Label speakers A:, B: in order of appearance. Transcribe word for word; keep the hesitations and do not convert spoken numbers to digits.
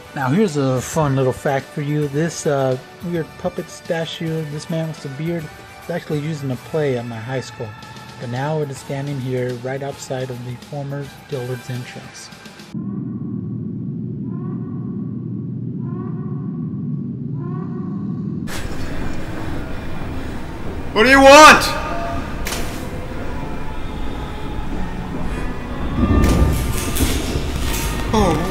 A: Now here's a fun little fact for you. This uh, weird puppet statue, this man with the beard, is actually used in a play at my high school. But now it is standing here right outside of the former Dillard's entrance.
B: What do you want? Oh.